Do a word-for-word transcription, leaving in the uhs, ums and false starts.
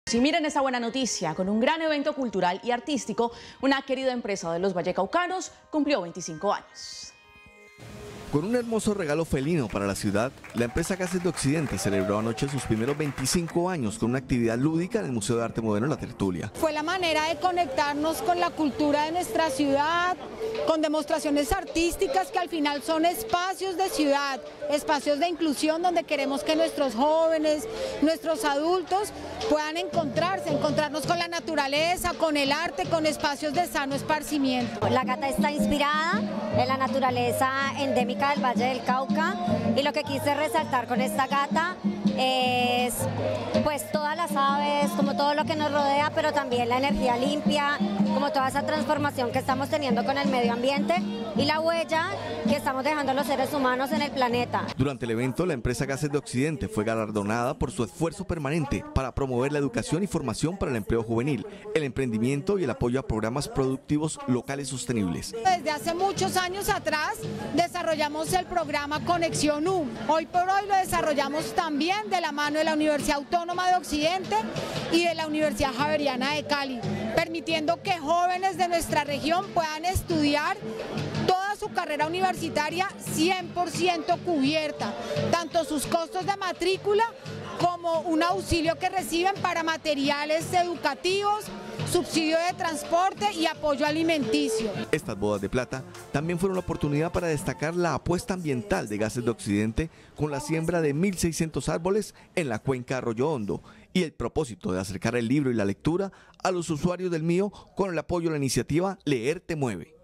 Si miren esta buena noticia, con un gran evento cultural y artístico, una querida empresa de los vallecaucanos cumplió veinticinco años. Con un hermoso regalo felino para la ciudad, la empresa Gases de Occidente celebró anoche sus primeros veinticinco años con una actividad lúdica en el Museo de Arte Moderno La Tertulia. Fue la manera de conectarnos con la cultura de nuestra ciudad, con demostraciones artísticas que al final son espacios de ciudad, espacios de inclusión donde queremos que nuestros jóvenes, nuestros adultos puedan encontrarse, encontrarnos con la naturaleza, con el arte, con espacios de sano esparcimiento. La gata está inspirada en la naturaleza endémica del Valle del Cauca y lo que quise resaltar con esta gata es pues todas las aves, como todo lo que nos rodea, pero también la energía limpia, como toda esa transformación que estamos teniendo con el medio ambiente y la huella que estamos dejando los seres humanos en el planeta. Durante el evento, la empresa Gases de Occidente fue galardonada por su esfuerzo permanente para promover la educación y formación para el empleo juvenil, el emprendimiento y el apoyo a programas productivos locales sostenibles. Desde hace muchos años atrás desarrollamos el programa Conexión U. Hoy por hoy lo desarrollamos también de la mano de la Universidad Autónoma de Occidente y de la Universidad Javeriana de Cali, permitiendo que jóvenes de nuestra región puedan estudiar toda su carrera universitaria cien por ciento cubierta, tanto sus costos de matrícula como un auxilio que reciben para materiales educativos, subsidio de transporte y apoyo alimenticio. Estas bodas de plata también fueron una oportunidad para destacar la apuesta ambiental de Gases de Occidente con la siembra de mil seiscientos árboles en la cuenca Arroyo Hondo y el propósito de acercar el libro y la lectura a los usuarios del Mío con el apoyo a la iniciativa Leer Te Mueve.